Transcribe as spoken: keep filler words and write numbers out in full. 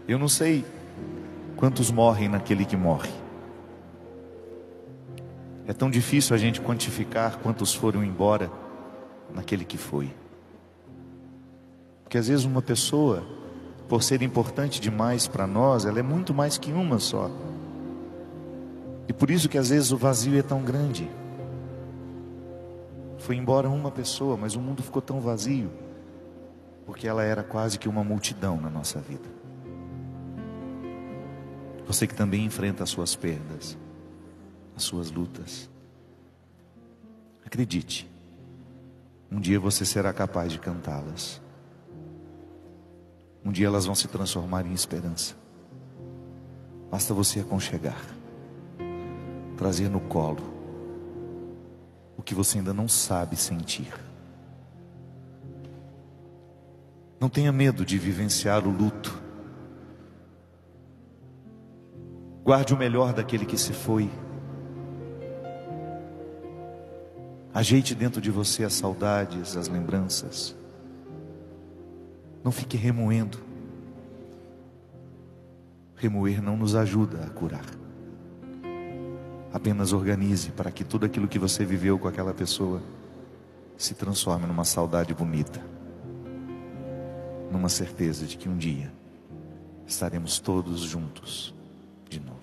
Eu não sei quantos morrem naquele que morre. É tão difícil a gente quantificar quantos foram embora naquele que foi. Porque às vezes uma pessoa, por ser importante demais para nós, ela é muito mais que uma só. E por isso que às vezes o vazio é tão grande. Foi embora uma pessoa, mas o mundo ficou tão vazio, porque ela era quase que uma multidão na nossa vida. Você que também enfrenta as suas perdas, as suas lutas, acredite, um dia você será capaz de cantá-las. Um dia elas vão se transformar em esperança. Basta você aconchegar, trazer no colo o que você ainda não sabe sentir. Não tenha medo de vivenciar o luto. Guarde o melhor daquele que se foi. Ajeite dentro de você as saudades, as lembranças. Não fique remoendo. Remoer não nos ajuda a curar. Apenas organize para que tudo aquilo que você viveu com aquela pessoa se transforme numa saudade bonita, numa certeza de que um dia estaremos todos juntos de novo.